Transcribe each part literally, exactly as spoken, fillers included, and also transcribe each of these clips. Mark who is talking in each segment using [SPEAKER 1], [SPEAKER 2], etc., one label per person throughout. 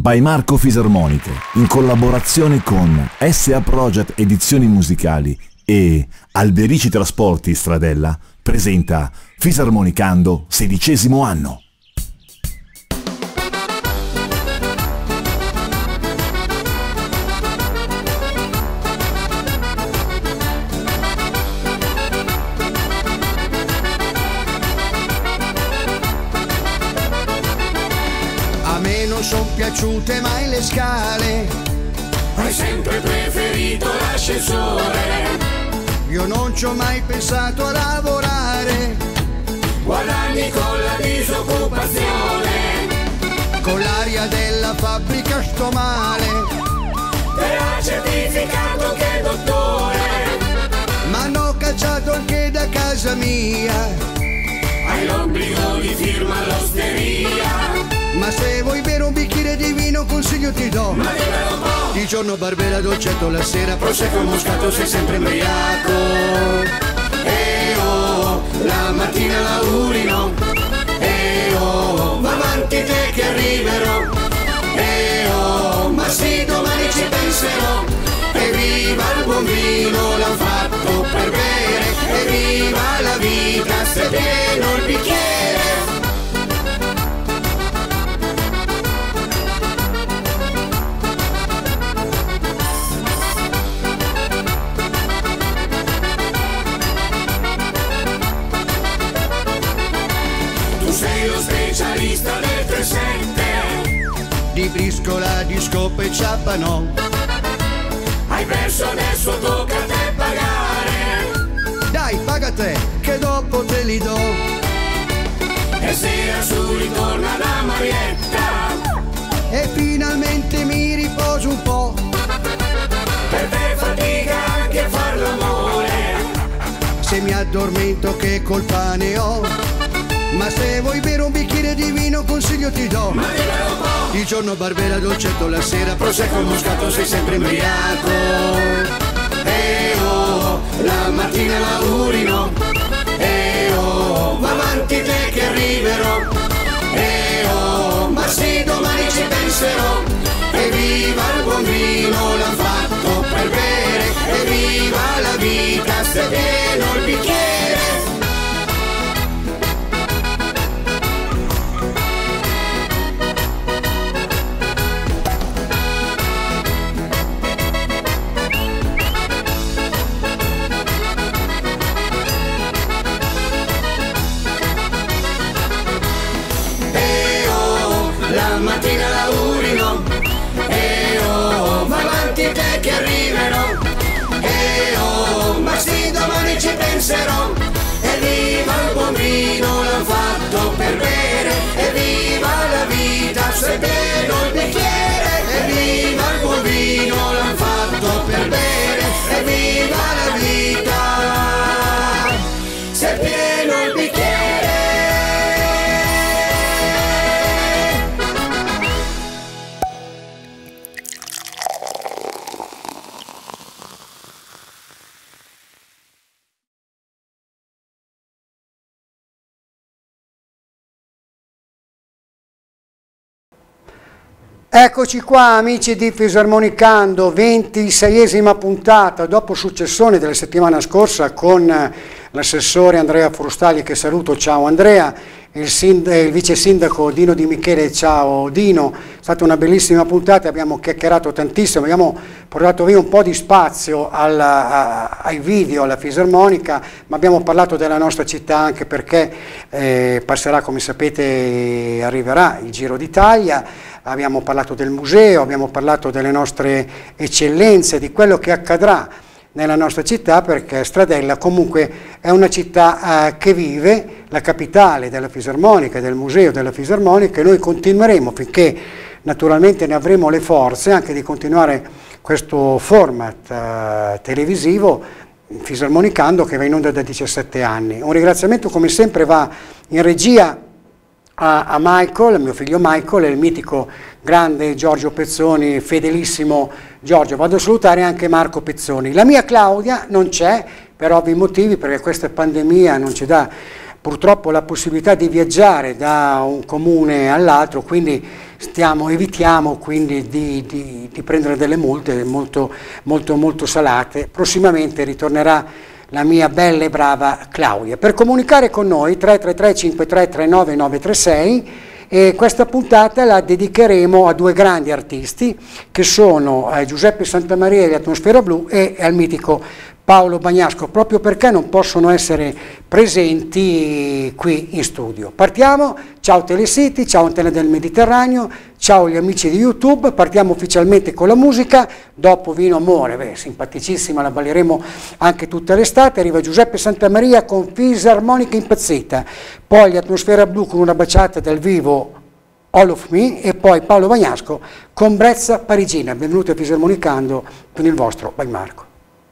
[SPEAKER 1] by Marco Fisarmoniche, in collaborazione con S A Project Edizioni Musicali e Alberici Trasporti Stradella, presenta Fisarmonicando sedicesimo anno.
[SPEAKER 2] Son piaciute mai le scale,
[SPEAKER 3] hai sempre preferito l'ascensore.
[SPEAKER 2] Io non ci ho mai pensato a lavorare,
[SPEAKER 3] guadagni con la disoccupazione,
[SPEAKER 2] con l'aria della fabbrica sto male,
[SPEAKER 3] te ha certificato che dottore,
[SPEAKER 2] m'hanno cacciato anche da casa mia,
[SPEAKER 3] hai l'obbligo di firma all'osteria.
[SPEAKER 2] Ma se vuoi bere un bicchiere di vino consiglio ti do,
[SPEAKER 3] ma dimmelo un po'.
[SPEAKER 2] Di giorno Barbera, dolcetto la sera, prosecco moscato, sei sempre embriaco. E oh, la mattina la urino. E oh, va avanti te che arriverò. E oh, ma sì, domani ci penserò. E viva il buon vino, l'han fatto per bere. E viva la vita, se pieno il bicchiere.
[SPEAKER 3] Sei lo specialista del tre sette,
[SPEAKER 2] di briscola, di scopa e ciappano.
[SPEAKER 3] Hai perso, adesso tocca a te pagare.
[SPEAKER 2] Dai, paga te, che dopo te li do.
[SPEAKER 3] E sera su ritorna da Marietta,
[SPEAKER 2] e finalmente mi riposo un po'.
[SPEAKER 3] Per te fatica anche a far l'amore.
[SPEAKER 2] Se mi addormento che colpa ne ho. Ma se vuoi bere un bicchiere di vino consiglio ti do,
[SPEAKER 3] ma dimmelo un po'.
[SPEAKER 2] Di giorno Barbera, dolcetto la sera, prosecco moscato, sei sempre embriaco. E oh, la mattina la urino. E oh, va avanti te che arriverò. E oh, ma sì, domani ci penserò. E viva il buon vino, l'han fatto per bere. E viva la vita, se pieno il bicchiere. La mattina la urino. E oh, ma avanti te che arriverò. E oh, ma sì, domani ci penserò. E viva il buon vino, l'han fatto per bere. E viva la vita, se pieno il bicchiere. E viva il buon vino, l'han fatto per bere. E viva la vita, se pieno il bicchiere.
[SPEAKER 4] Eccoci qua amici di Fisarmonicando, ventiseiesima puntata, dopo successione della settimana scorsa con l'assessore Andrea Frustagli, che saluto, ciao Andrea, il, il vice sindaco Dino Di Michele, ciao Dino, è stata una bellissima puntata, abbiamo chiacchierato tantissimo, abbiamo portato via un po' di spazio alla, a, ai video, alla fisarmonica, ma abbiamo parlato della nostra città anche perché eh, passerà, come sapete, arriverà il Giro d'Italia. Abbiamo parlato del museo, abbiamo parlato delle nostre eccellenze, di quello che accadrà nella nostra città, perché Stradella comunque è una città eh, che vive, la capitale della fisarmonica, del museo della fisarmonica, e noi continueremo finché naturalmente ne avremo le forze anche di continuare questo format eh, televisivo Fisarmonicando, che va in onda da diciassette anni. Un ringraziamento come sempre va in regia a, a Michael, mio figlio Michael, e il mitico grande Giorgio Pezzoni, fedelissimo Giorgio. Vado a salutare anche Marco Pezzoni. La mia Claudia non c'è per ovvi motivi, perché questa pandemia non ci dà purtroppo la possibilità di viaggiare da un comune all'altro, quindi stiamo, evitiamo quindi di, di, di prendere delle multe molto, molto, molto salate. Prossimamente ritornerà la mia bella e brava Claudia. Per comunicare con noi tre tre tre cinque tre tre nove nove tre sei, e questa puntata la dedicheremo a due grandi artisti che sono eh, Giuseppe Santamaria di Atmosfera Blu e al mitico Paolo Bagnasco, proprio perché non possono essere presenti qui in studio. Partiamo, ciao Telesiti, ciao Antenne del Mediterraneo, ciao gli amici di YouTube, partiamo ufficialmente con la musica, dopo Vino Amore, beh, simpaticissima, la balleremo anche tutta l'estate, arriva Giuseppe Santamaria con Fisarmonica Impazzita, poi Atmosfera Blu con una baciata dal vivo All of Me e poi Paolo Bagnasco con Brezza Parigina. Benvenuti a Fisarmonicando con il vostro By Marco.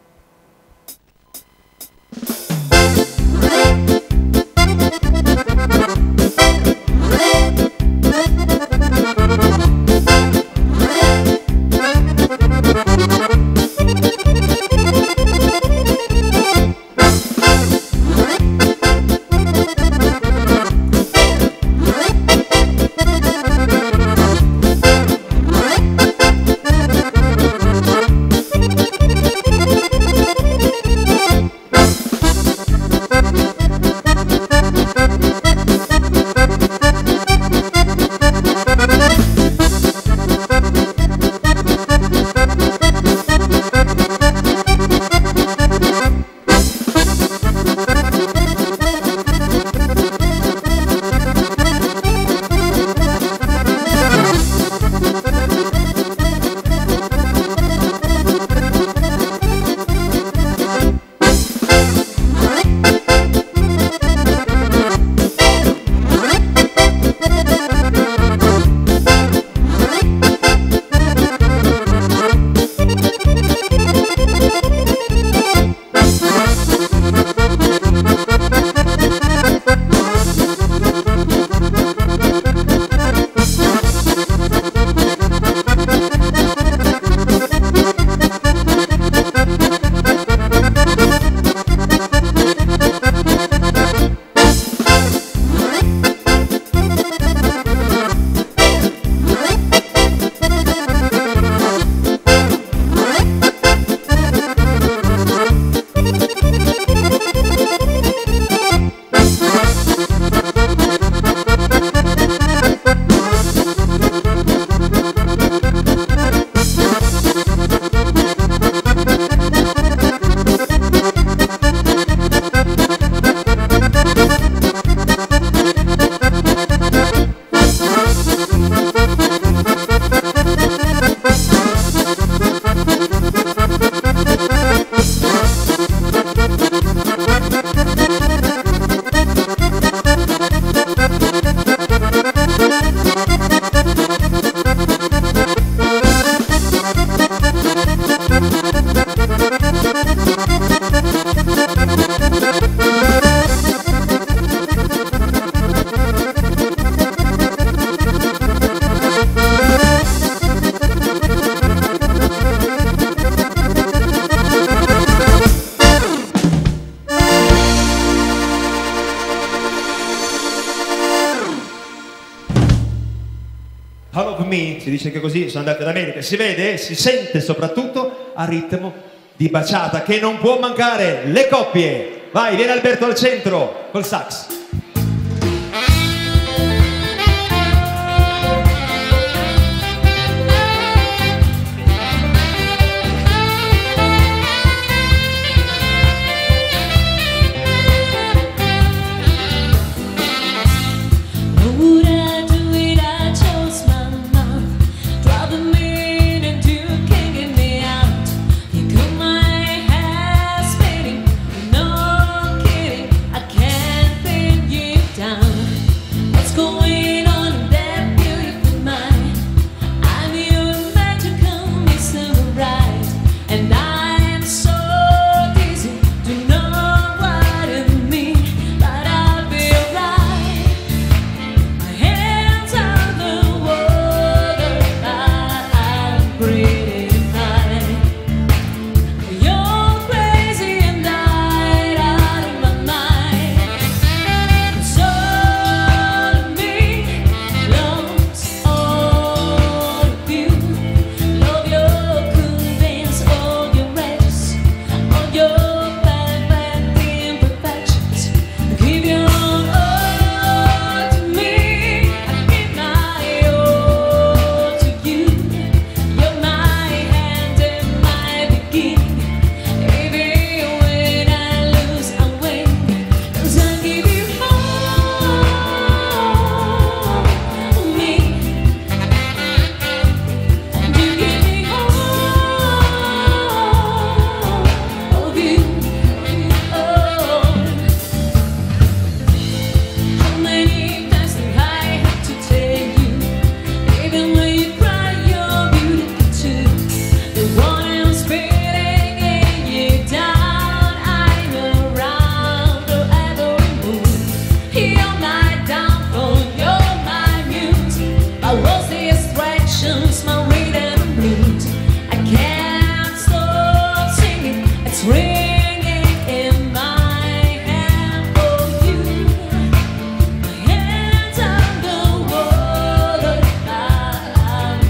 [SPEAKER 5] Si dice che così sono andati ad America, si vede, si sente soprattutto a ritmo di baciata che non può mancare. Le coppie, vai, viene Alberto al centro col sax.
[SPEAKER 6] No kidding, I can't think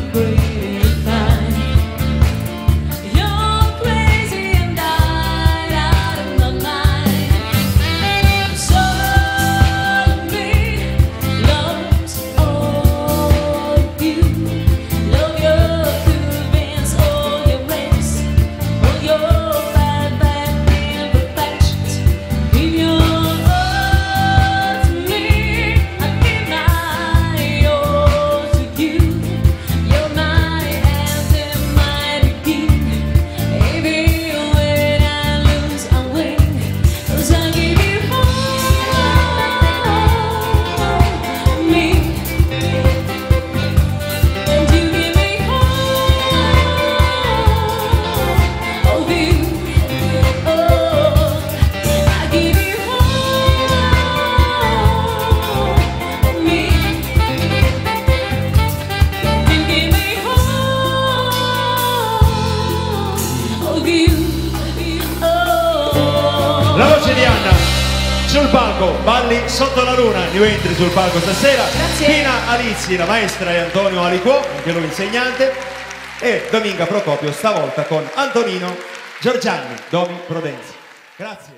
[SPEAKER 5] sul palco, balli sotto la luna, new entry sul palco stasera.
[SPEAKER 6] Grazie.
[SPEAKER 5] Pina Alizzi, la maestra, e Antonio Aliquò, anche lui insegnante, e Dominga Procopio stavolta con Antonino Giorgianni, Domi Prodenzi. Grazie.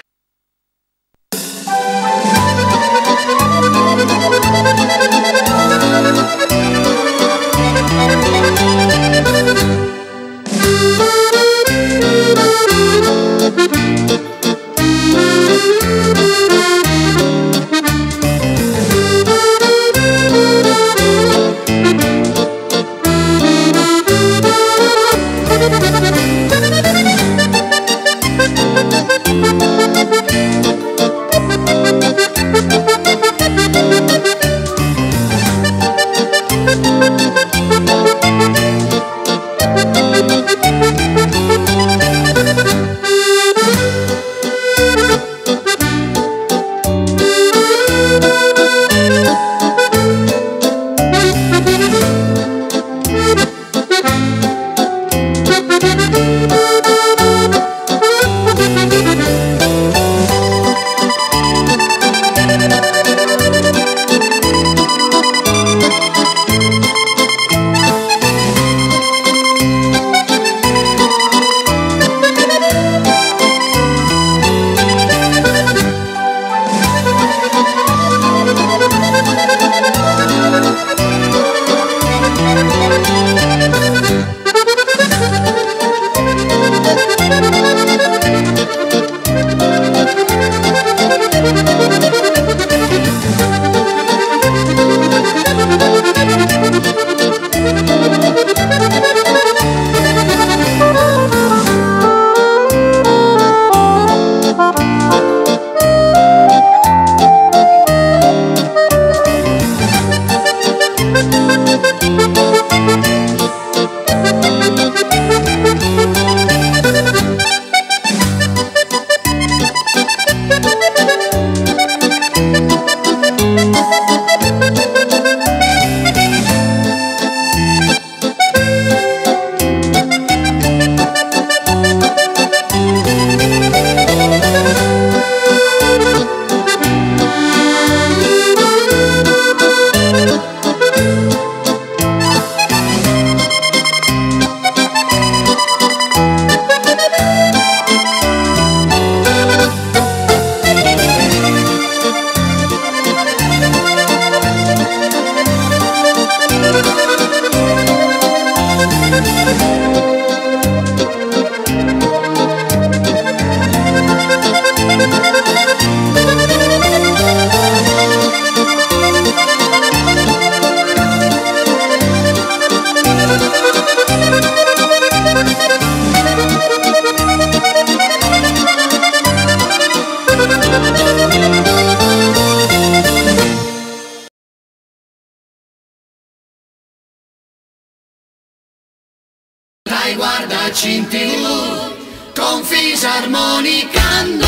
[SPEAKER 2] Guardaci in tv con Fisarmonicando.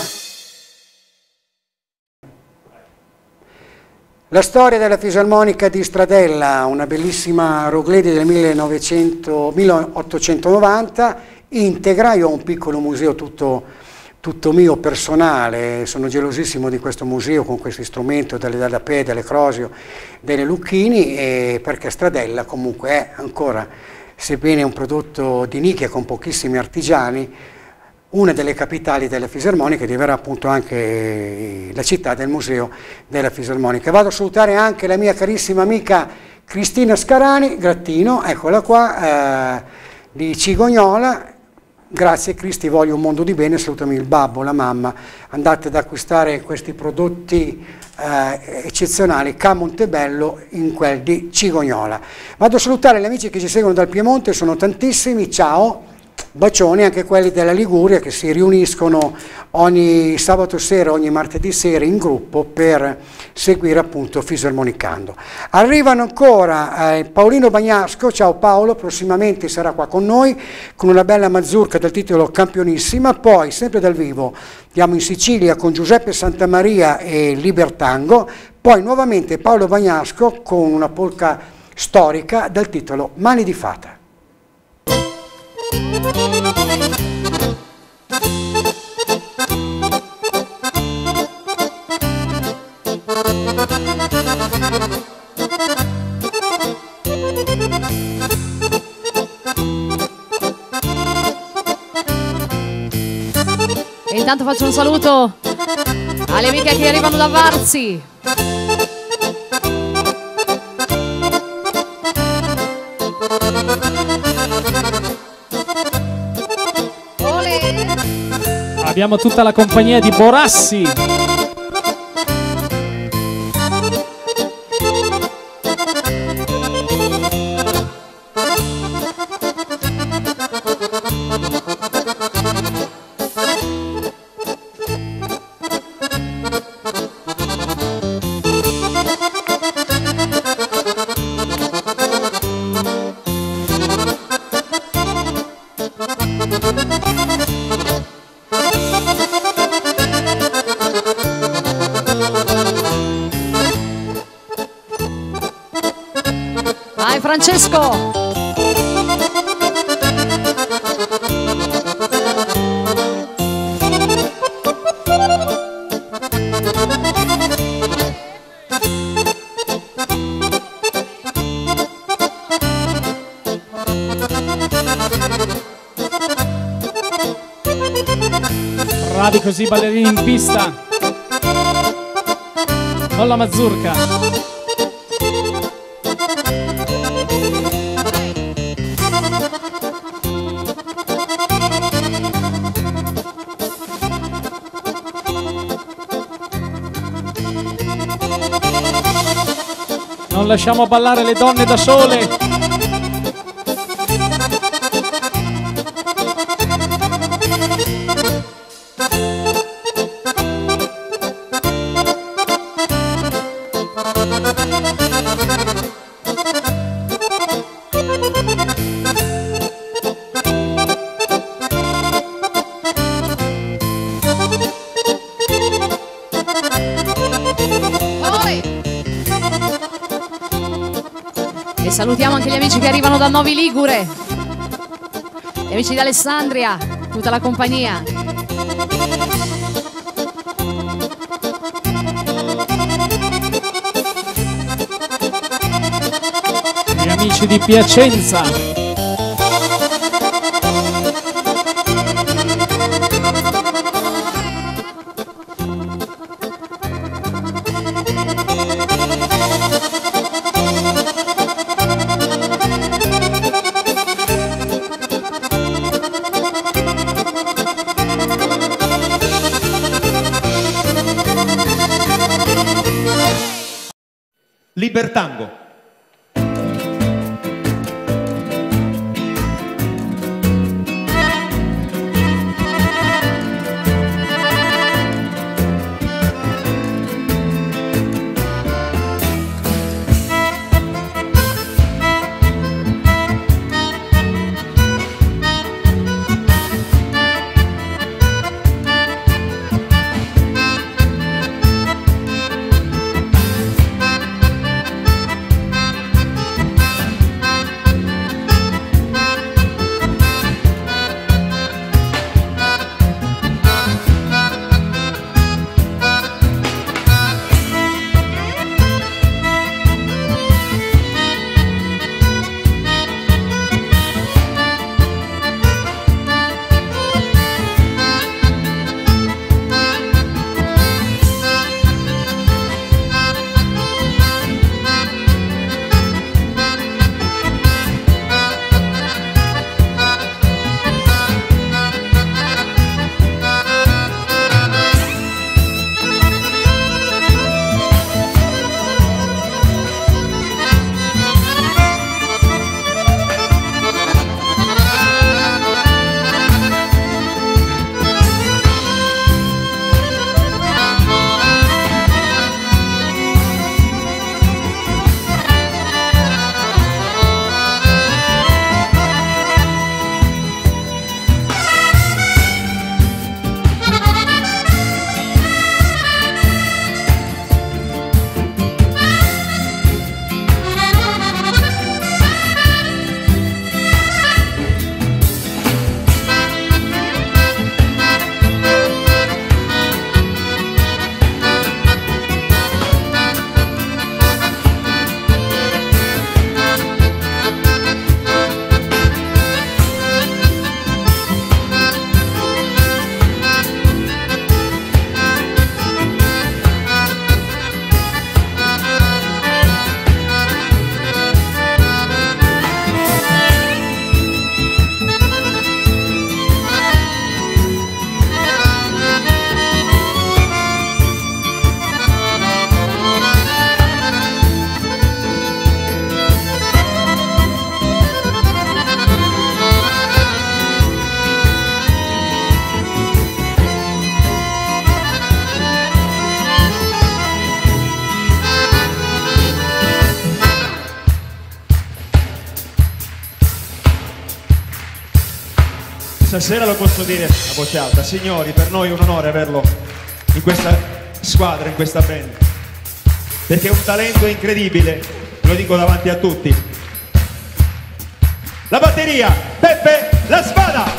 [SPEAKER 4] La storia della fisarmonica di Stradella, una bellissima Rogledi del milleottocentonovanta, integra. Io ho un piccolo museo tutto, tutto mio personale, sono gelosissimo di questo museo con questo strumento delle Dallapè, delle Crosio, delle Lucchini, e perché Stradella comunque è ancora, sebbene un prodotto di nicchia con pochissimi artigiani, una delle capitali delle fisarmoniche, diverrà appunto anche la città del museo della fisarmonica. Vado a salutare anche la mia carissima amica Cristina Scarani, Grattino, eccola qua, eh, di Cigognola. Grazie Cristi, voglio un mondo di bene, salutami il babbo, la mamma, andate ad acquistare questi prodotti eh, eccezionali Ca Montebello in quel di Cigognola. Vado a salutare gli amici che ci seguono dal Piemonte, sono tantissimi, ciao, bacioni, anche quelli della Liguria che si riuniscono ogni sabato sera, ogni martedì sera in gruppo per seguire appunto Fisarmonicando. Arrivano ancora eh, Paolino Bagnasco, ciao Paolo, prossimamente sarà qua con noi con una bella mazurka del titolo Campionissima, poi sempre dal vivo andiamo in Sicilia con Giuseppe Santamaria e Libertango, poi nuovamente Paolo Bagnasco con una polka storica dal titolo Mani di Fata.
[SPEAKER 6] E intanto faccio un saluto alle amiche che arrivano da Varzi.
[SPEAKER 7] Abbiamo tutta la compagnia di Borassi.
[SPEAKER 6] Vai Francesco!
[SPEAKER 7] Bravi così ballerini in pista con la mazurka. Non lasciamo ballare le donne da sole.
[SPEAKER 6] E salutiamo anche gli amici che arrivano da Novi Ligure, gli amici di Alessandria, tutta la compagnia.
[SPEAKER 7] Gli amici di Piacenza.
[SPEAKER 5] Libertango. Stasera lo posso dire a voce alta, signori, per noi è un onore averlo in questa squadra, in questa band, perché è un talento incredibile, lo dico davanti a tutti. La batteria, Peppe La Spada.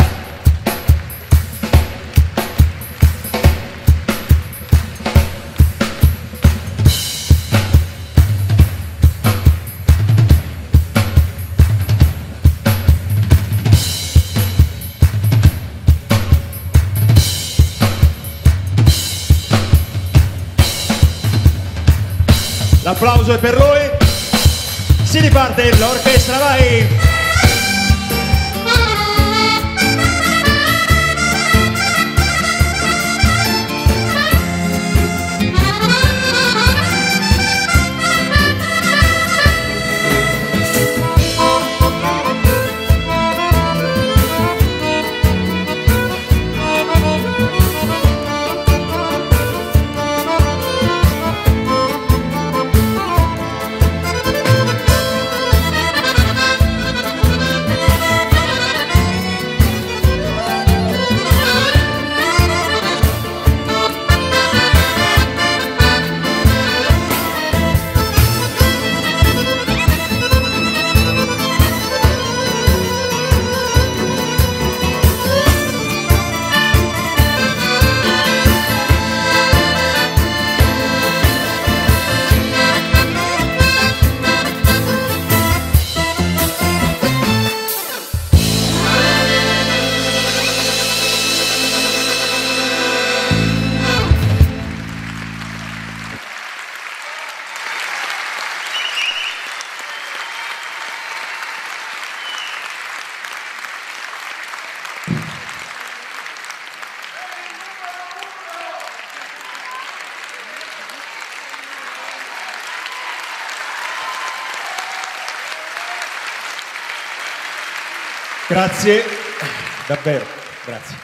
[SPEAKER 5] L'applauso è per lui. Si riparte l'orchestra, vai! Grazie, davvero, grazie.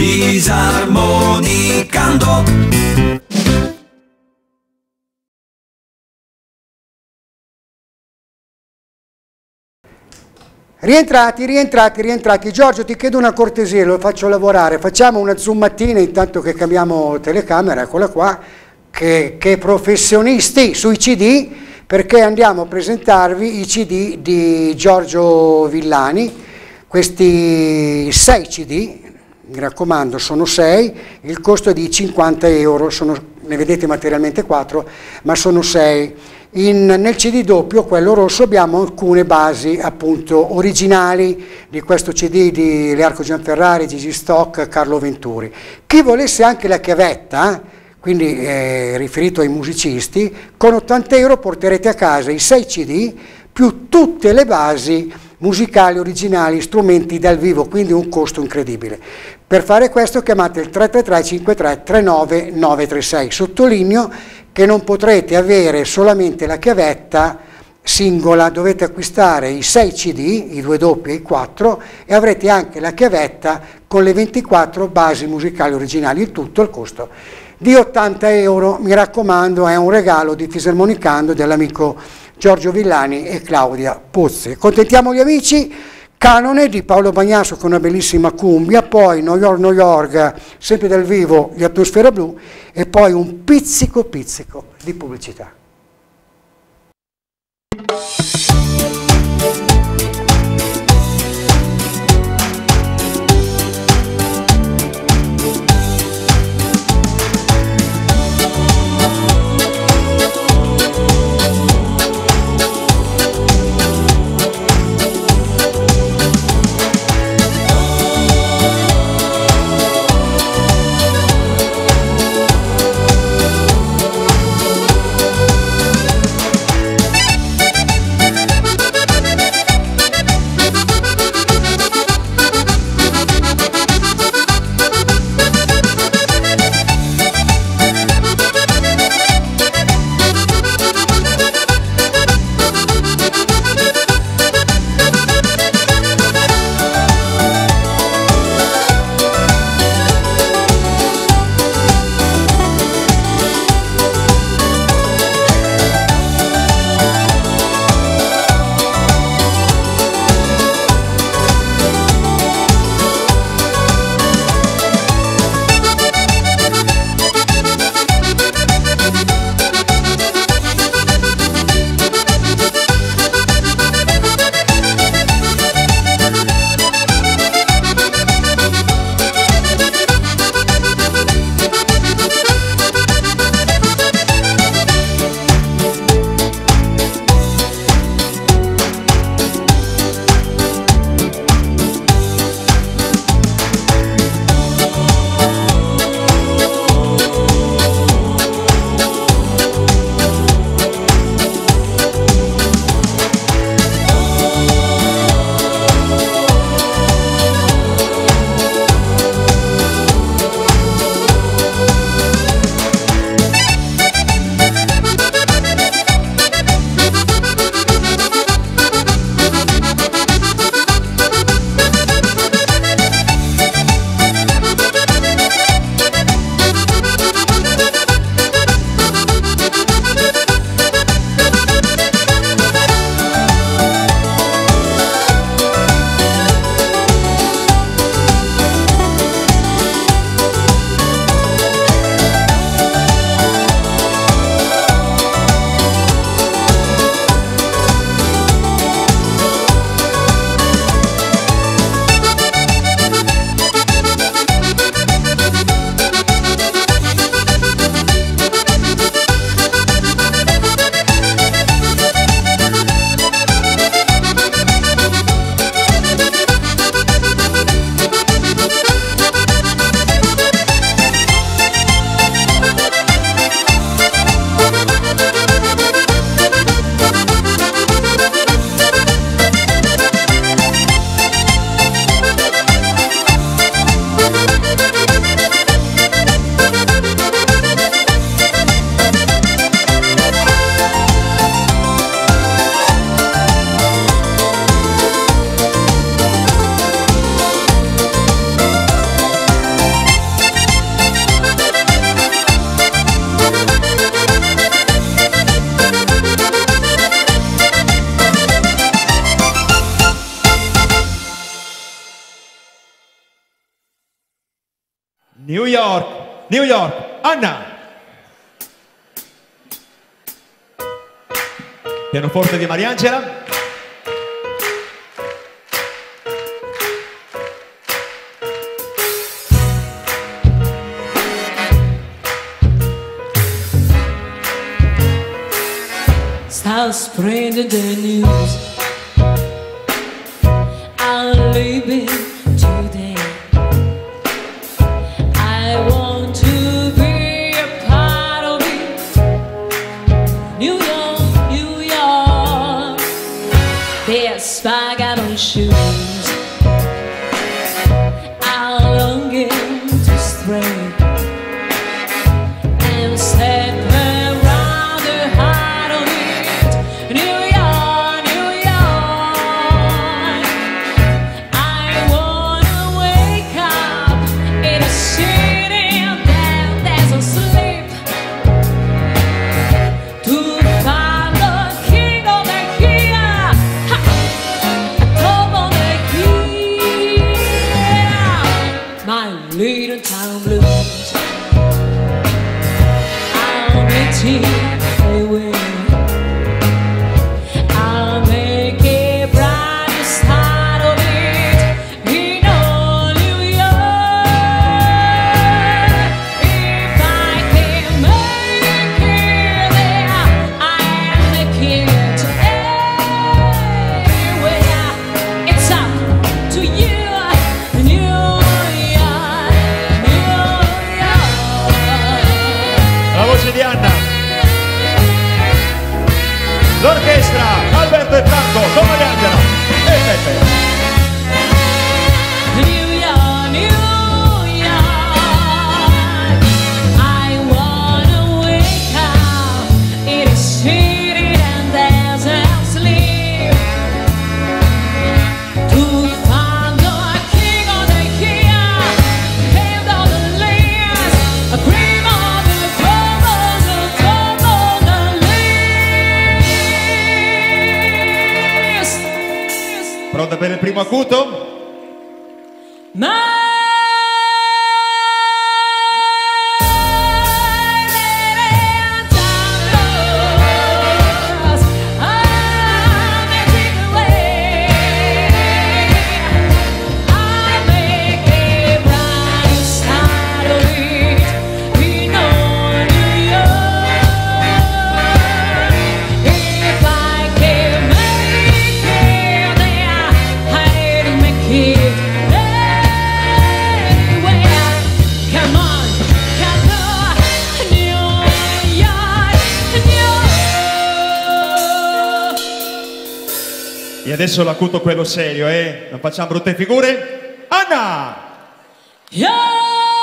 [SPEAKER 3] Fisarmonicando.
[SPEAKER 4] Rientrati, rientrati, rientrati. Giorgio, ti chiedo una cortesia, lo faccio lavorare. Facciamo una zoomatina intanto che cambiamo telecamera, eccola qua, che, che professionisti sui C D, perché andiamo a presentarvi i C D di Giorgio Villani, questi sei C D, mi raccomando, sono sei, il costo è di cinquanta euro, sono, ne vedete materialmente quattro, ma sono sei. In, nel C D doppio, quello rosso, abbiamo alcune basi appunto originali di questo C D di Learco Gianferrari, Gigi Stock, Carlo Venturi. Chi volesse anche la chiavetta, quindi eh, riferito ai musicisti, con ottanta euro porterete a casa i sei C D più tutte le basi musicali originali, strumenti dal vivo, quindi un costo incredibile. Per fare questo chiamate il tre tre tre cinque tre tre nove nove tre sei. Sottolineo che non potrete avere solamente la chiavetta singola, dovete acquistare i sei C D, i due doppi e i quattro, e avrete anche la chiavetta con le ventiquattro basi musicali originali, il tutto al costo di ottanta euro. Mi raccomando, è un regalo di Fisarmonicando dell'amico Giorgio Villani e Claudia Pozzi. Contentiamo gli amici. Canone di Paolo Bagnasso con una bellissima cumbia, poi New York New York, sempre dal vivo, di Atmosfera Blu, e poi un pizzico pizzico di pubblicità.
[SPEAKER 5] New York, New York, Anna. Pianoforte di Mariangela.
[SPEAKER 8] Start spreading the news. I'm leaving today. I want to be a part of it. New York, New York. There's spaghetti shoes. I'm longing to stray and step around the heart of it. New York, New York. I wanna wake up in a city that doesn't sleep, to find the king of the hill, top of the hill. My little town blues, I'll meet you away. I'll make a bright start of it in all New York. If I can make it there, I am the king to anywhere. It's up to you, New York, New York.
[SPEAKER 5] La voce di Anna. L'orchestra, Alberto e Franco, con Mariangela e Peppe.
[SPEAKER 8] New York, New York. I wanna wake up in a city that doesn't sleep, to find the king of the hill, hand of the lands, a cream of the crop of the top of the list.
[SPEAKER 5] Pronta per il primo acuto?
[SPEAKER 8] My
[SPEAKER 5] E adesso l'acuto quello serio, eh? Non facciamo brutte figure. Anna!
[SPEAKER 8] Yeah!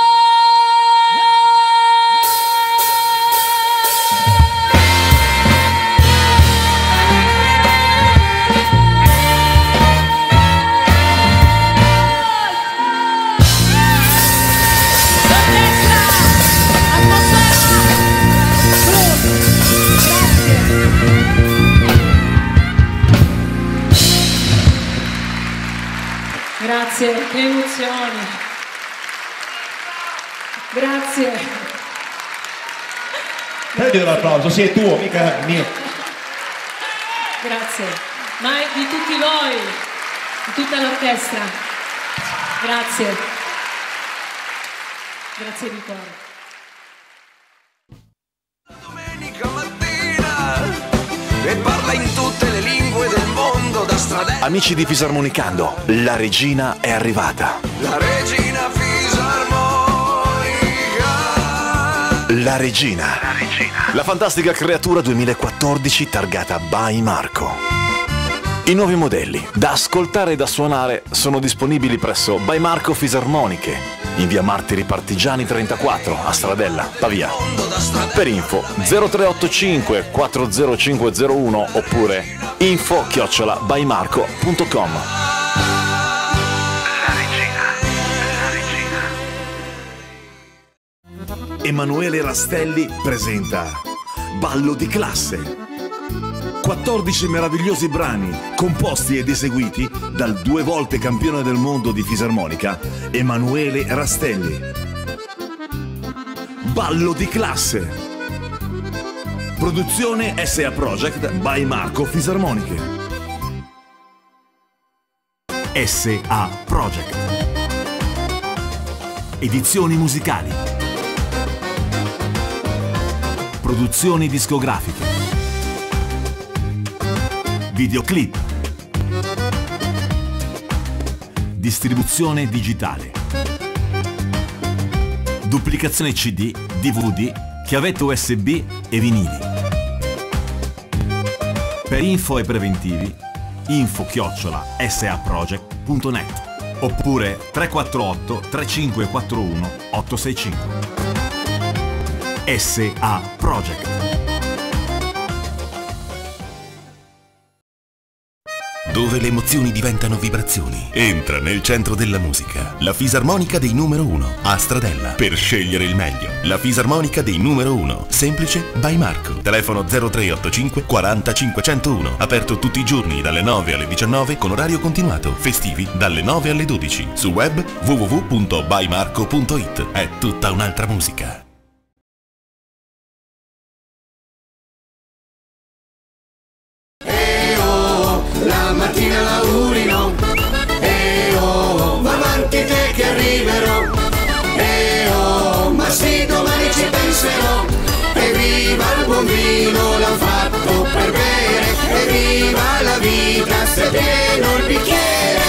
[SPEAKER 8] Grazie, che emozioni. Grazie.
[SPEAKER 5] Prendi l'applauso, sì, è tuo, mica mio.
[SPEAKER 8] Grazie. Ma è di tutti voi, di tutta l'orchestra. Grazie. Grazie di cuore.
[SPEAKER 3] Domenica mattina e parla in tutte le lingue del mondo da Stradella.
[SPEAKER 1] Amici di Fisarmonicando, la regina è arrivata.
[SPEAKER 3] La regina fisarmonica.
[SPEAKER 1] La regina. La regina. La fantastica creatura duemilaquattordici targata by Marco. I nuovi modelli, da ascoltare e da suonare, sono disponibili presso By Marco Fisarmoniche, in via Martiri Partigiani trentaquattro, a Stradella, Pavia. Per info zero tre otto cinque quattro zero cinque zero uno oppure info chiocciola bymarco punto com. Emanuele Rastelli presenta Ballo di classe. quattordici meravigliosi brani composti ed eseguiti dal due volte campione del mondo di fisarmonica Emanuele Rastelli. ballo di classe. Produzione S A Project by Marco Fisarmoniche. S A Project. Edizioni musicali. Produzioni discografiche. Videoclip. Distribuzione digitale. Duplicazione C D, D V D, chiavette U S B e vinili. Per info e preventivi, info chiocciola saproject punto net oppure tre quattro otto tre cinque quattro uno otto sei cinque. S A Project.
[SPEAKER 9] Dove le emozioni diventano vibrazioni. Entra nel centro della musica. La fisarmonica dei numero uno a Stradella. Per scegliere il meglio. La fisarmonica dei numero uno. Semplice by Marco. Telefono zero tre otto cinque quaranta cinquecentouno. Aperto tutti i giorni dalle nove alle diciannove con orario continuato. Festivi dalle nove alle dodici. Sul web w w w punto by marco punto it. È tutta un'altra musica.
[SPEAKER 2] La mattina la urino, e oh, va avanti te che arriverò, e oh, ma sì domani ci penserò, e viva il buon vino, l'han fatto per bere, e viva la vita se pieno il bicchiere.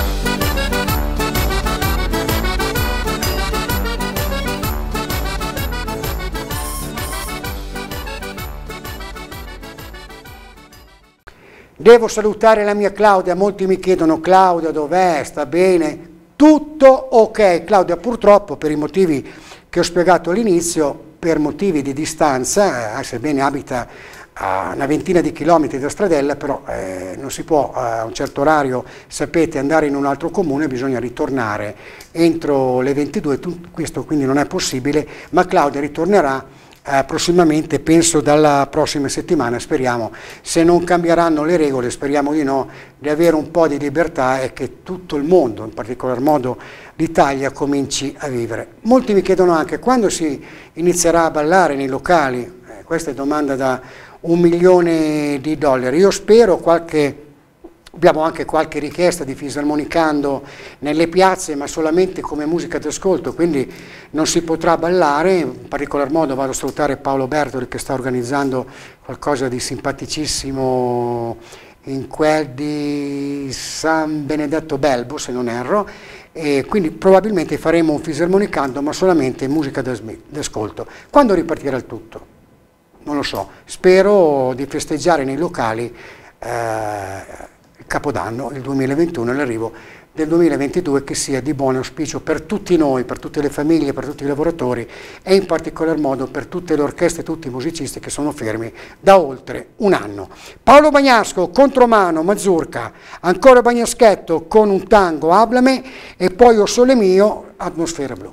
[SPEAKER 4] Devo salutare la mia Claudia, molti mi chiedono Claudia dov'è, sta bene, tutto ok. Claudia purtroppo per i motivi che ho spiegato all'inizio, per motivi di distanza, eh, sebbene abita a una ventina di chilometri da Stradella, però eh, non si può a un certo orario, sapete, andare in un altro comune, bisogna ritornare entro le ventidue, questo quindi non è possibile, ma Claudia ritornerà Eh, prossimamente, penso dalla prossima settimana, speriamo, se non cambieranno le regole, speriamo di no, di avere un po' di libertà e che tutto il mondo, in particolar modo l'Italia, cominci a vivere. Molti mi chiedono anche quando si inizierà a ballare nei locali, eh, questa è domanda da un milione di dollari, io spero qualche... Abbiamo anche qualche richiesta di fisarmonicando nelle piazze, ma solamente come musica d'ascolto, quindi non si potrà ballare. In particolar modo vado a salutare Paolo Bertoli che sta organizzando qualcosa di simpaticissimo in quel di San Benedetto Belbo, se non erro, e quindi probabilmente faremo un fisarmonicando, ma solamente musica d'ascolto. Quando ripartirà il tutto? Non lo so, spero di festeggiare nei locali eh, Capodanno, il duemilaventuno, e l'arrivo del duemilaventidue che sia di buon auspicio per tutti noi, per tutte le famiglie, per tutti i lavoratori e in particolar modo per tutte le orchestre e tutti i musicisti che sono fermi da oltre un anno. Paolo Bagnasco, Contromano, Mazurka, ancora Bagnaschetto con un tango, Hablame, e poi O Sole Mio, Atmosfera Blu.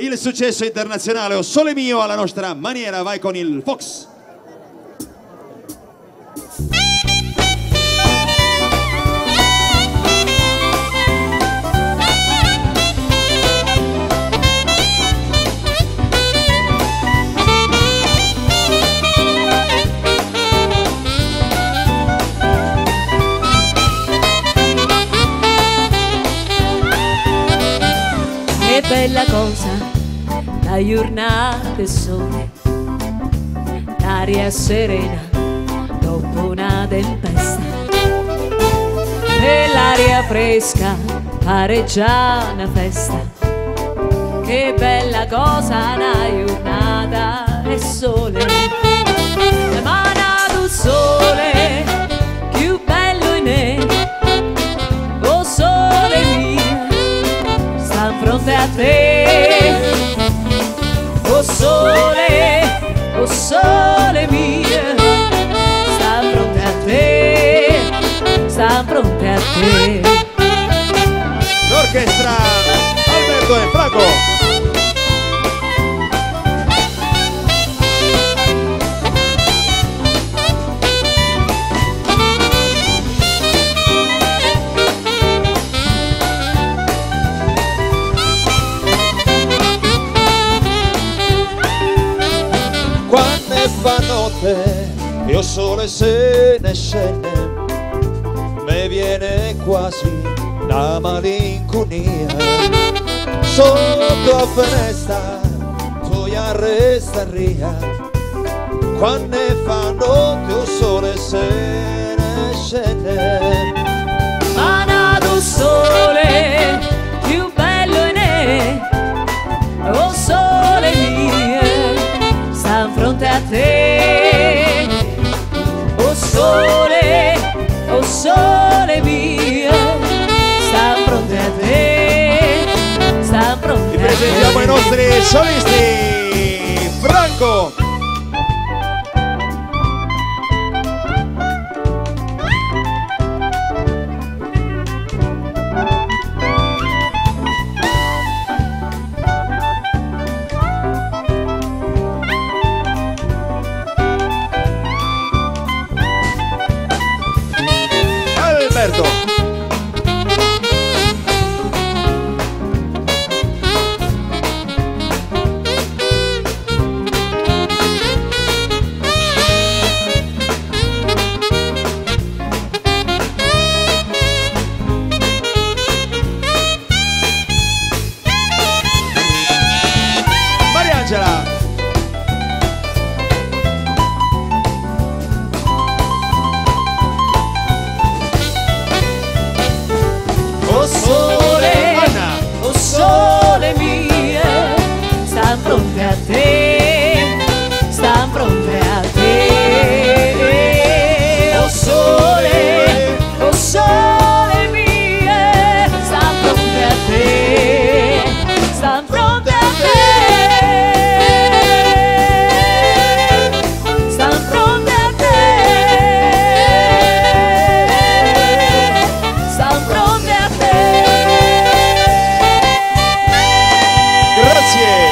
[SPEAKER 5] il successo internazionale O Sole Mio alla nostra maniera, vai con il Fox.
[SPEAKER 8] Che bella cosa, la giornata e sole, l'aria serena dopo una tempesta, e l'aria fresca pare già una festa. Che bella cosa, la giornata e sole, emana du sole, più bello in me, oh sole mio, sta fronte a te, oh sole, oh sole mio, sta fronte a te, sta fronte a te.
[SPEAKER 5] L'orchestra Alberto e Franco.
[SPEAKER 10] Quando fa notte e il sole se ne scende, mi viene quasi una malinconia. Sotto la finestra tu ya resta ria. Quando fa notte il sole se ne scende,
[SPEAKER 8] Mana du sole, più bello in me, oh sole mio, sta in fronte a te, oh sole, oh sole mio, sta in fronte a te, sta in fronte a te.
[SPEAKER 5] Presentiamo i nostri solisti. Franco. Alberto. Mariangela.
[SPEAKER 8] Oh sole, oh sole mio, sta in fronte a te, sta in fronte a te. Oh sole, oh sole mio, sta in fronte a te, sta in fronte a te, sta in fronte a te, sta in fronte a te.
[SPEAKER 5] Grazie.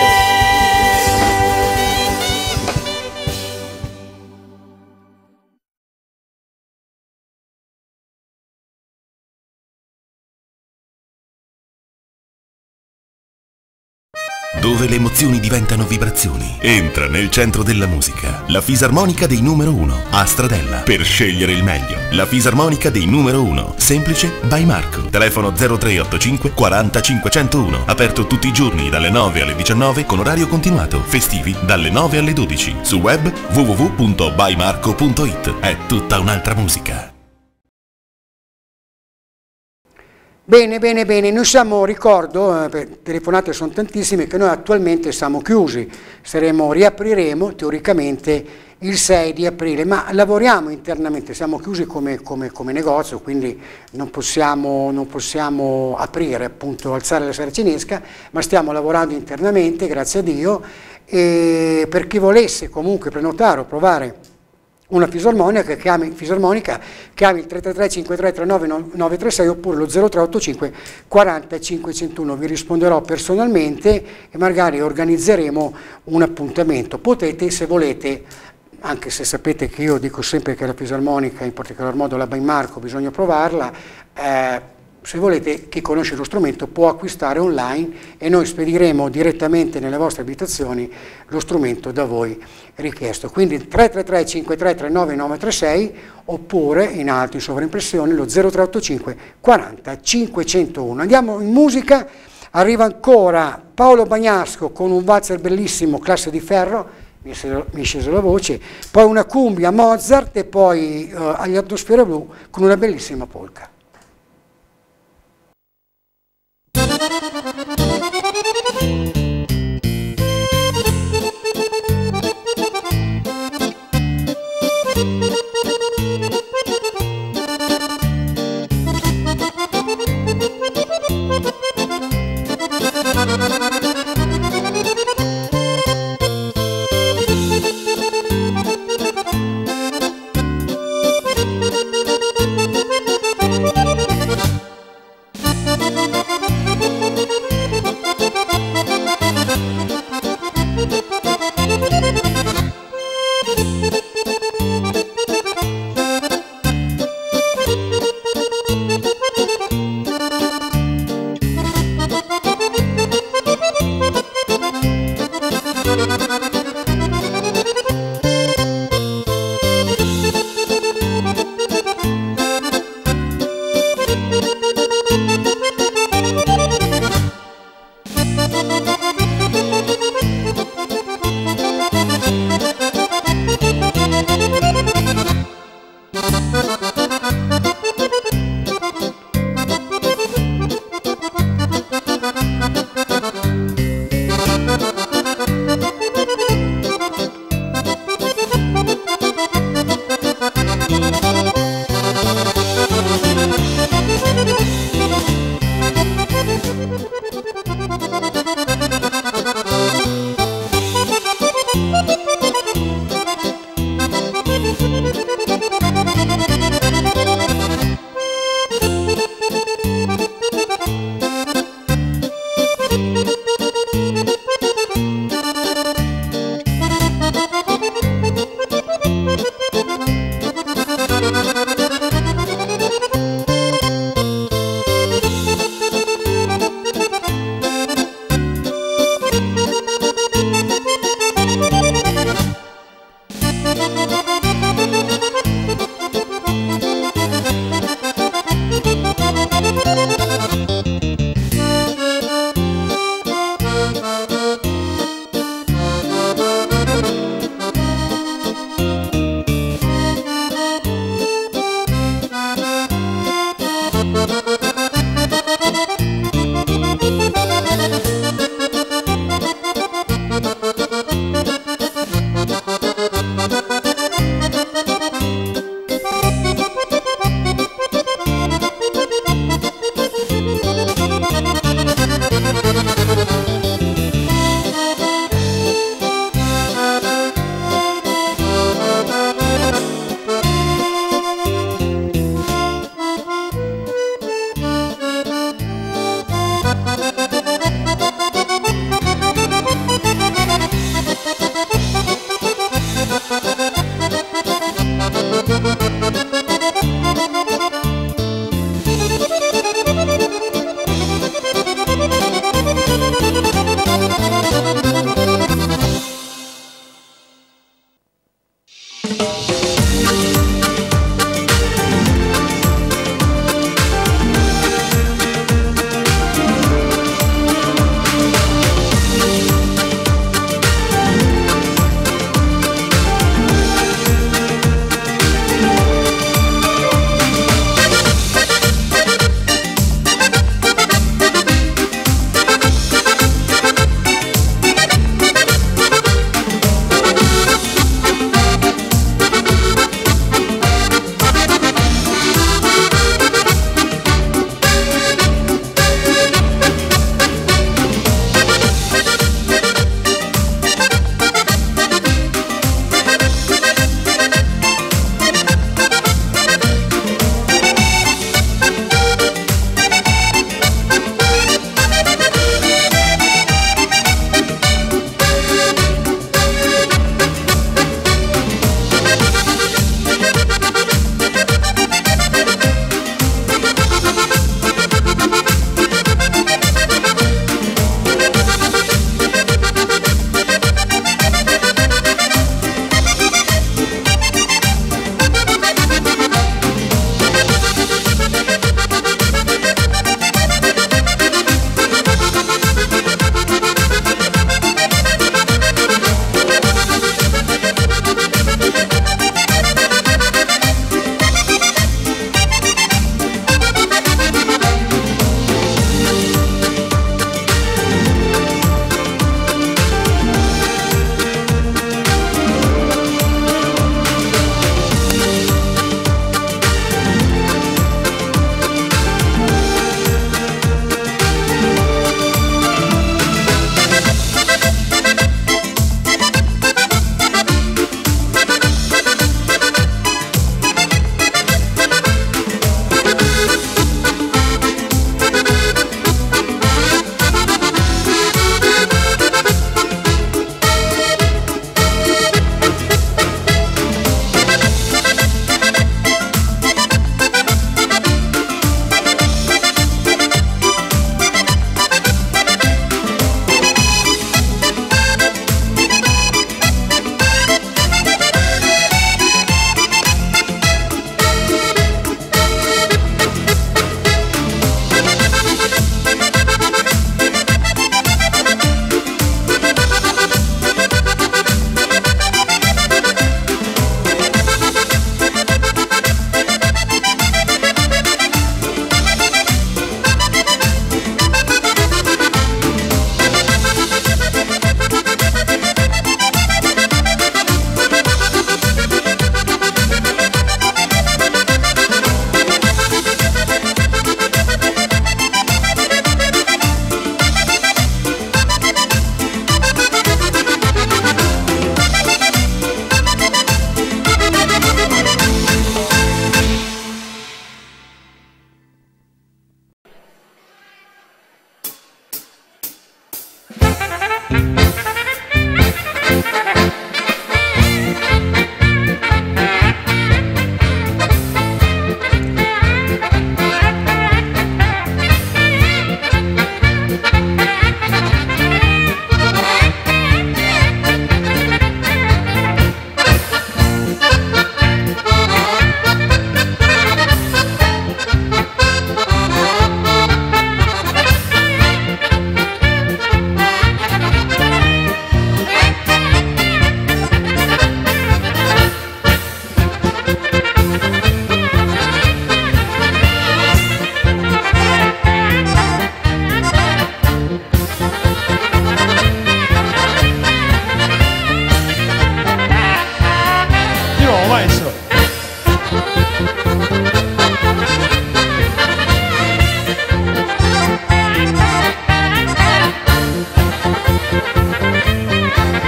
[SPEAKER 9] Dove le emozioni diventano vibrazioni. Entra nel centro della musica. La fisarmonica dei numero uno a Stradella per scegliere il meglio. La fisarmonica dei numero uno. Semplice by Marco. Telefono zero tre otto cinque quaranta cinquecentouno. Aperto tutti i giorni dalle nove alle diciannove con orario continuato. Festivi dalle nove alle dodici. Su web w w w punto by marco punto it. È tutta un'altra musica.
[SPEAKER 4] Bene, bene, bene, noi siamo, ricordo, eh, per telefonate sono tantissime, che noi attualmente siamo chiusi, saremo, riapriremo teoricamente il sei di aprile, ma lavoriamo internamente, siamo chiusi come, come, come negozio, quindi non possiamo, non possiamo aprire, appunto, alzare la saracinesca, ma stiamo lavorando internamente, grazie a Dio, e per chi volesse comunque prenotare o provare una fisarmonica, chiami, fisarmonica, chiami il tre tre tre cinque tre tre nove nove tre sei oppure lo zero tre otto cinque quaranta cinquecentouno. Vi risponderò personalmente e magari organizzeremo un appuntamento. Potete, se volete, anche se sapete che io dico sempre che la fisarmonica, in particolar modo la Bain Marco, bisogna provarla, eh, se volete, chi conosce lo strumento può acquistare online e noi spediremo direttamente nelle vostre abitazioni lo strumento da voi richiesto. Quindi tre tre tre cinque tre tre nove nove tre sei oppure in alto in sovraimpressione lo zero tre otto cinque quaranta cinquecentouno. Andiamo in musica, arriva ancora Paolo Bagnasco con un valzer bellissimo, Classe di ferro, mi è scesa la voce, poi una cumbia Mozart e poi uh, agli Atmosfera Blu con una bellissima polka.
[SPEAKER 8] Thank you.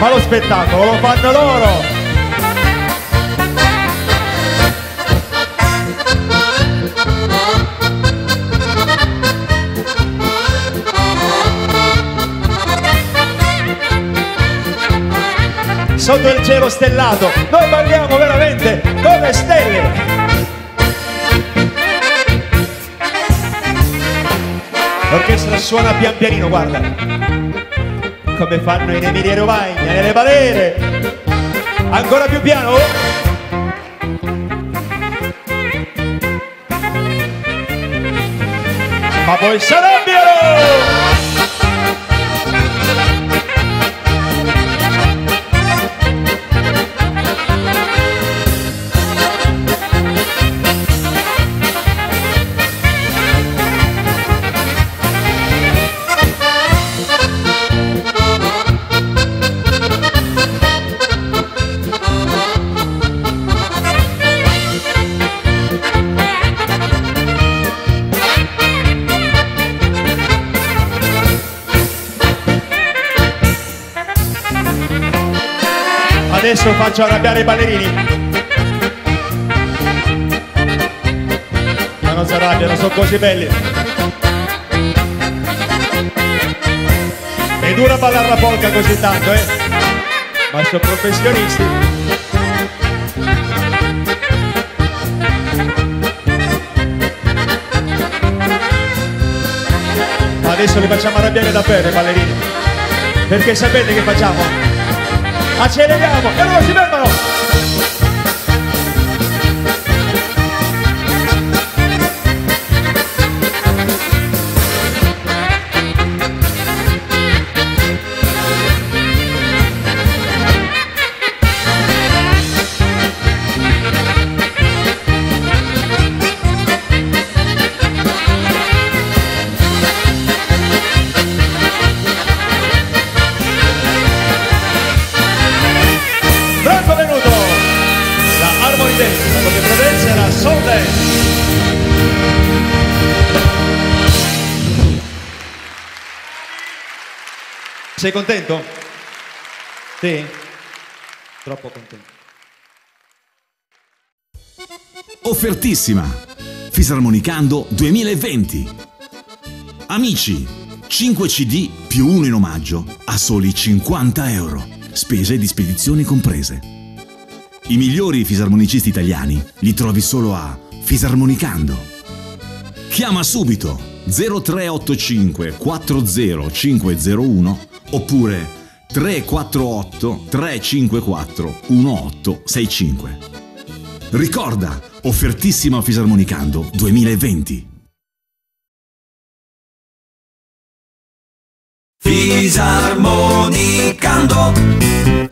[SPEAKER 5] ma lo spettacolo lo fanno loro. Sotto il cielo stellato noi balliamo veramente come stelle. L'orchestra suona pian pianino, guarda come fanno in Emilia Romagna, nelle balere. Ancora più piano. Ma poi s'arrabbiano. Adesso faccio arrabbiare i ballerini. Ma non si arrabbiano, sono così belli. È dura ballare la polka così tanto, eh? Ma sono professionisti. Ma adesso li facciamo arrabbiare davvero i ballerini. Perché sapete che facciamo? Acceleriamo e loro si fermano. Sei contento? Sì? Troppo contento.
[SPEAKER 1] Offertissima! Fisarmonicando duemilaventi. Amici, cinque C D più uno in omaggio a soli cinquanta euro. Spese di spedizione comprese. I migliori fisarmonicisti italiani li trovi solo a Fisarmonicando. Chiama subito zero tre otto cinque quattro zero cinque zero uno oppure tre quattro otto tre cinque quattro uno otto sei cinque. Ricorda, offertissima a Fisarmonicando duemilaventi.
[SPEAKER 2] Fisarmonicando.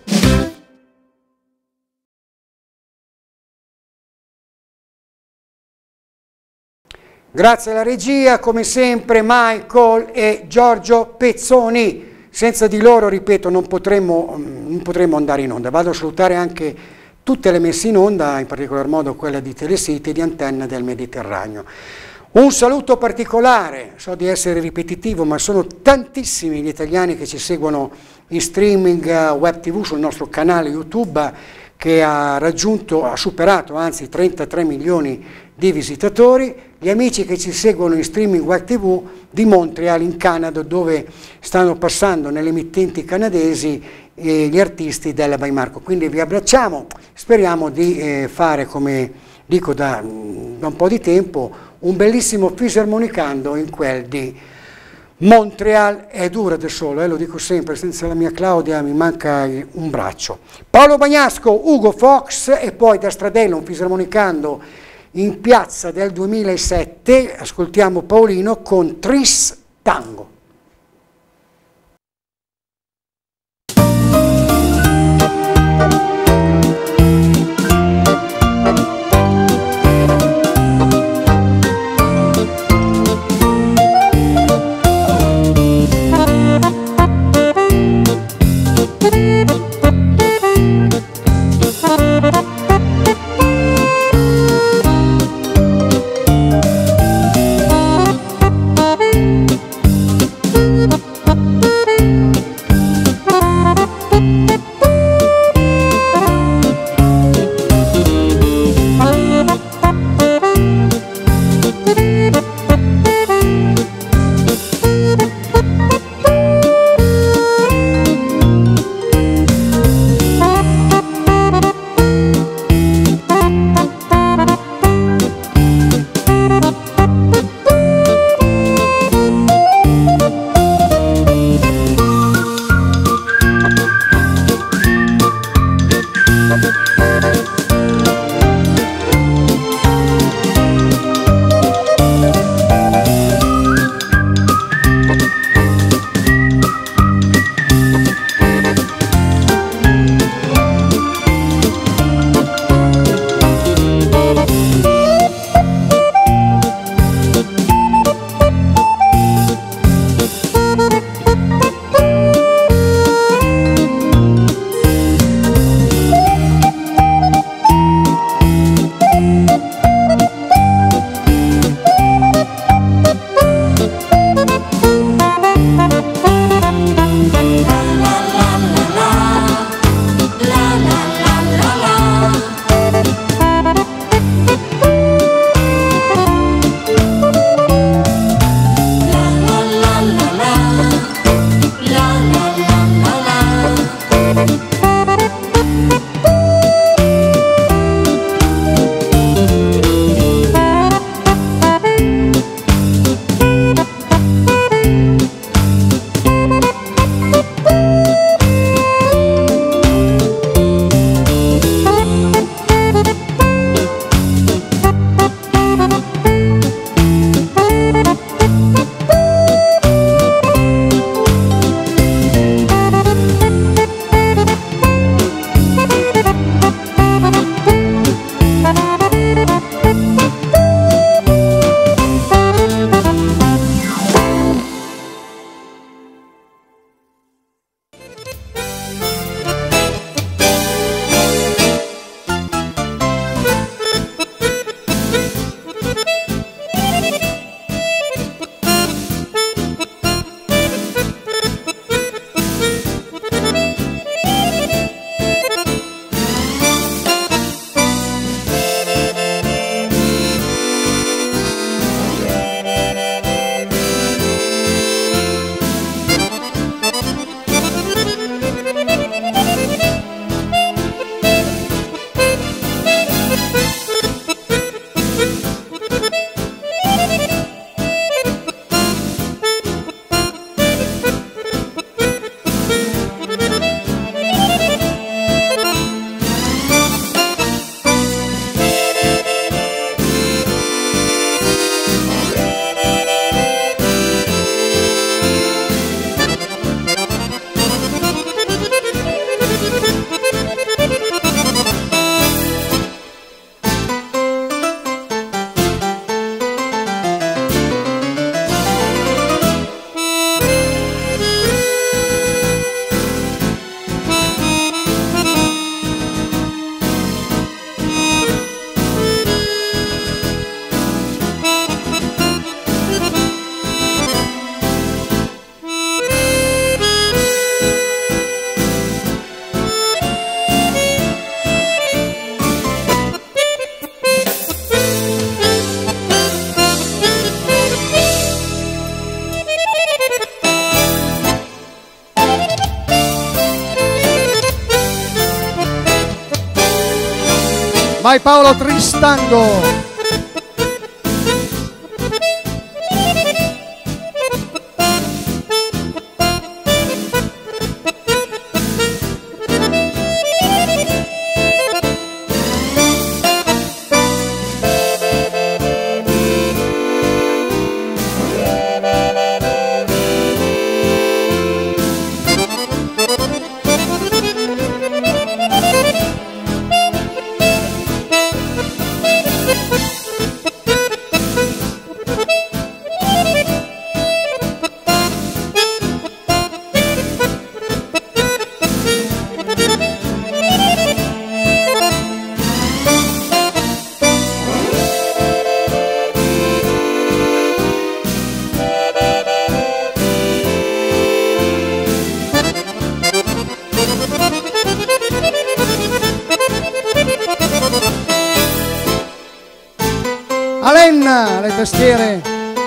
[SPEAKER 4] Grazie alla regia, come sempre Michael e Giorgio Pezzoni. Senza di loro, ripeto, non potremmo, non potremmo andare in onda. Vado a salutare anche tutte le messe in onda, in particolar modo quella di Telesiti e di Antenna del Mediterraneo. Un saluto particolare, so di essere ripetitivo, ma sono tantissimi gli italiani che ci seguono in streaming web tivù sul nostro canale YouTube, che ha raggiunto, ha superato anzi trentatré milioni di visitatori, gli amici che ci seguono in streaming web tivù di Montreal in Canada, dove stanno passando nelle emittenti canadesi eh, gli artisti della By Marco. Quindi vi abbracciamo, speriamo di eh, fare, come dico da, da un po' di tempo, un bellissimo Fisarmonicando in quel di Montreal. È dura da solo, eh, lo dico sempre, senza la mia Claudia mi manca un braccio. Paolo Bagnasco, Ugo Fox e poi da Stradella un Fisarmonicando in piazza del duemilasette. Ascoltiamo Paolino con Tris Tango. Vai Paolo Tristango. Alenna, le tastiere.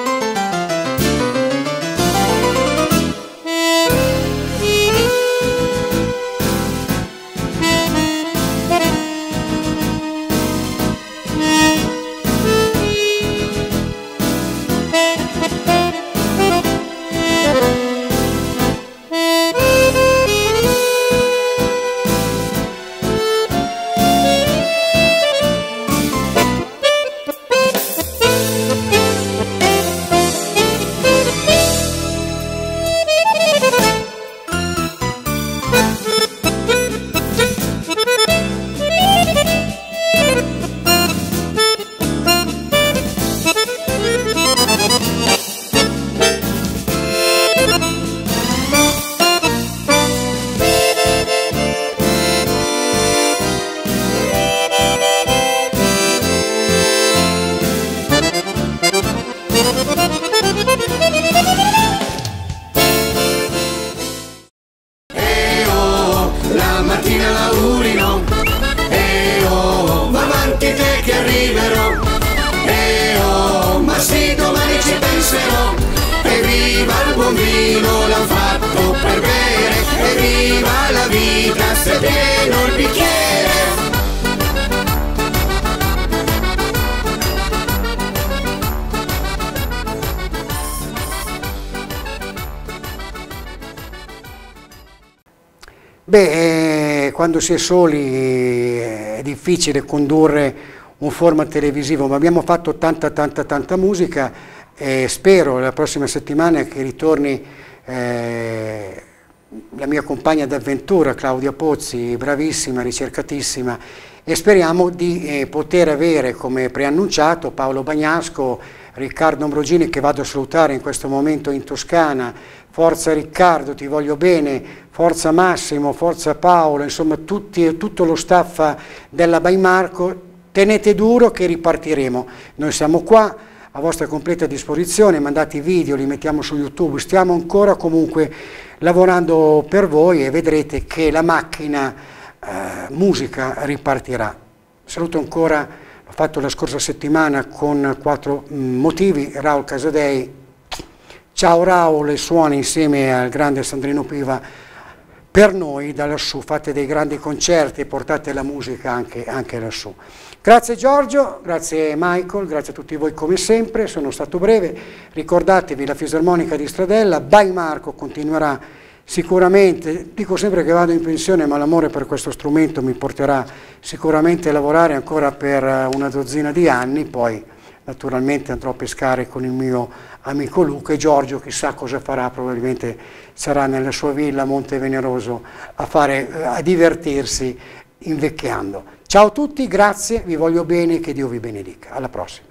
[SPEAKER 4] Beh, eh, quando si è soli è difficile condurre un format televisivo, ma abbiamo fatto tanta tanta tanta musica e spero la prossima settimana che ritorni eh, la mia compagna d'avventura Claudia Pozzi, bravissima, ricercatissima, e speriamo di eh, poter avere come preannunciato Paolo Bagnasco, Riccardo Ambrogini, che vado a salutare in questo momento in Toscana. Forza Riccardo, ti voglio bene, forza Massimo, forza Paolo, insomma tutti, tutto lo staff della By Marco, tenete duro che ripartiremo. Noi siamo qua a vostra completa disposizione, mandate i video, li mettiamo su YouTube, stiamo ancora comunque lavorando per voi e vedrete che la macchina eh, musica ripartirà. Saluto ancora, l'ho fatto la scorsa settimana con quattro mh, motivi, Raul Casadei. Ciao Raul, e suoni insieme al grande Sandrino Piva per noi da lassù, fate dei grandi concerti e portate la musica anche, anche lassù. Grazie Giorgio, grazie Michael, grazie a tutti voi come sempre, sono stato breve, ricordatevi la fisarmonica di Stradella, By Marco continuerà sicuramente, dico sempre che vado in pensione ma l'amore per questo strumento mi porterà sicuramente a lavorare ancora per una dozzina di anni, poi naturalmente andrò a pescare con il mio amico Luca e Giorgio chissà cosa farà, probabilmente sarà nella sua villa a Monte Veneroso a, fare, a divertirsi invecchiando. Ciao a tutti, grazie, vi voglio bene, che Dio vi benedica. Alla prossima.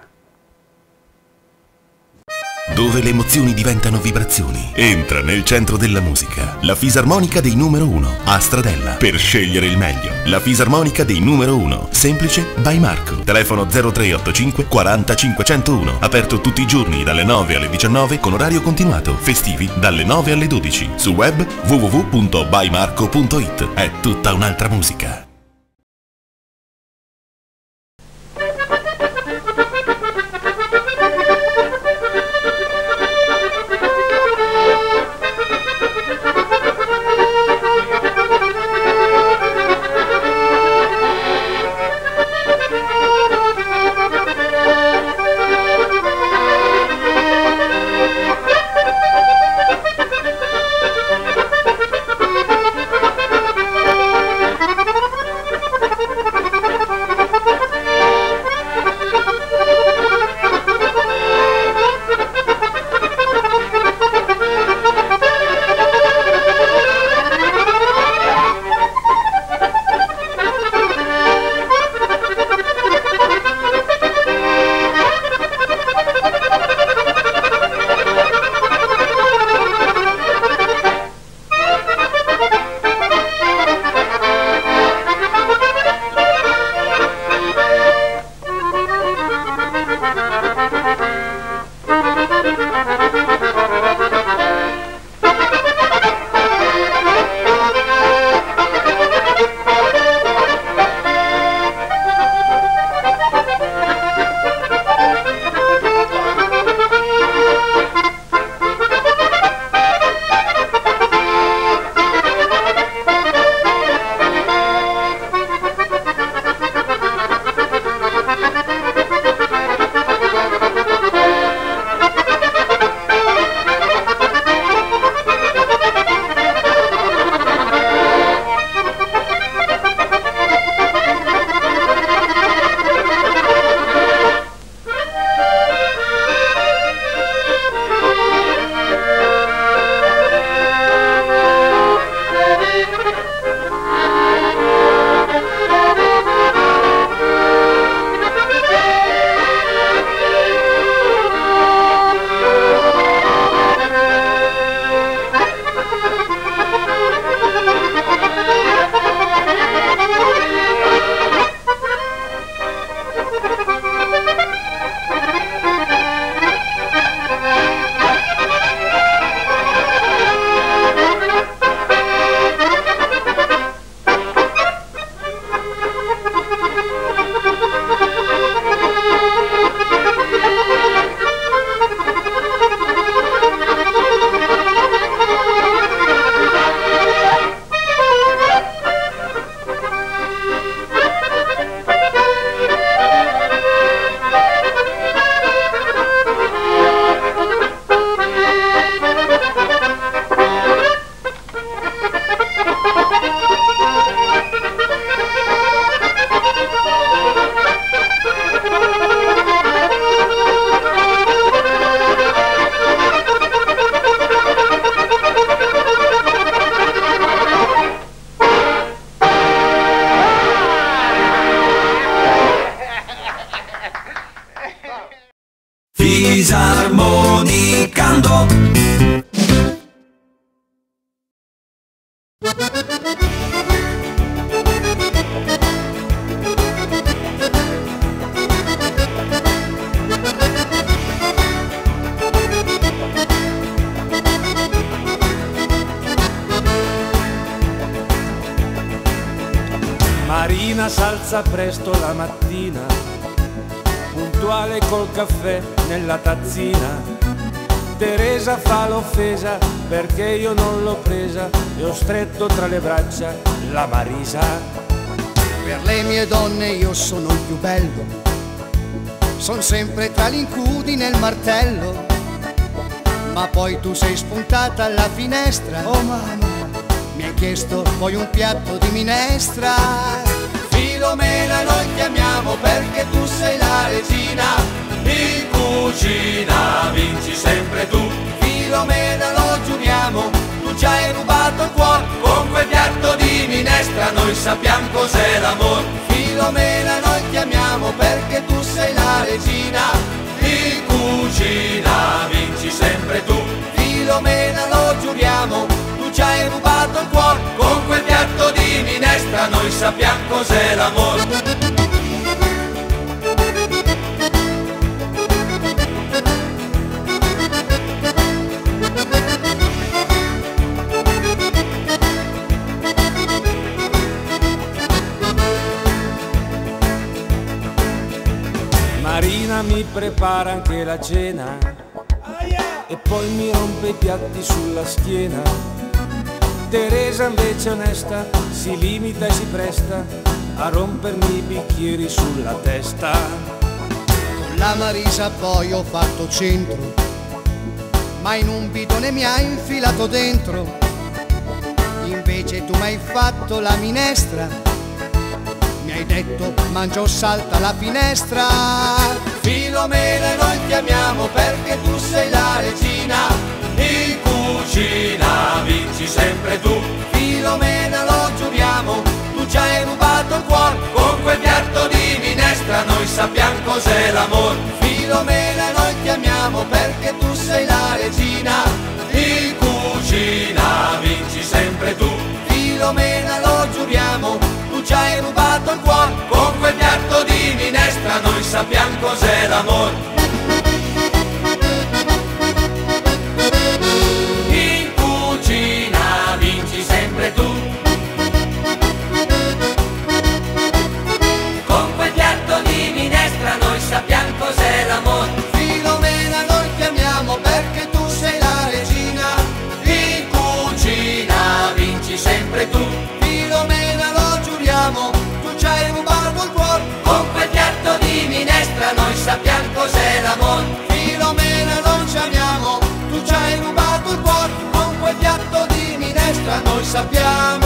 [SPEAKER 9] Dove le emozioni diventano vibrazioni. Entra nel centro della musica. La fisarmonica dei numero uno a Stradella. Per scegliere il meglio. La fisarmonica dei numero uno. Semplice By Marco. Telefono zero tre otto cinque quaranta cinquecentouno. Aperto tutti i giorni dalle nove alle diciannove con orario continuato. Festivi dalle nove alle dodici. Su web w w w punto by marco punto it. È tutta un'altra musica.
[SPEAKER 11] Marina s'alza presto la mattina, puntuale col caffè nella tazzina. Teresa fa l'offesa perché io non l'ho presa e ho stretto tra le braccia la Marisa.
[SPEAKER 2] Per le mie donne io sono il più bello, son sempre tra l'incudine e il martello. Ma poi tu sei spuntata alla finestra, oh mamma, mi hai chiesto poi un piatto di minestra. Filomena noi ti amiamo perché tu sei la regina, in cucina vinci sempre tu. Filomena lo giuriamo, tu ci hai rubato il cuore, con quel piatto di minestra noi sappiamo cos'è l'amore. Filomena noi ti amiamo perché tu sei la regina, in cucina vinci sempre tu. Filomena lo giuriamo, tu ci hai rubato il cuore, con quel piatto di minestra noi sappiamo cos'è l'amore.
[SPEAKER 11] Marina mi prepara anche la cena e poi mi rompe i piatti sulla schiena. Teresa invece onesta si limita e si presta a rompermi i bicchieri sulla testa.
[SPEAKER 2] Con la Marisa poi ho fatto centro, ma in un bidone mi hai infilato dentro. Invece tu mi hai fatto la minestra, mi hai detto mangia o salta la finestra. Filomena noi ti amiamo perché tu sei la regina, in cucina vinci sempre tu. Filomena lo giuriamo, tu ci hai rubato il cuore, con quel piatto di minestra noi sappiamo cos'è l'amore. Filomena noi ti amiamo perché tu sei la regina, in cucina vinci sempre tu. Filomena lo giuriamo, tu ci hai rubato il cuore, con quel piatto di minestra noi sappiamo cos'è l'amore. In cucina vinci sempre tu, con quel piatto di minestra noi sappiamo cos'è l'amore. Filomena noi ti amiamo perché tu sei la regina, in cucina vinci sempre tu. Filomena lo giuriamo, tu ci hai rubato il cuore, con quel piatto di minestra noi sappiamo cos'è l'amore. Filomena non ci amiamo, tu ci hai rubato il cuore, con quel piatto di minestra noi sappiamo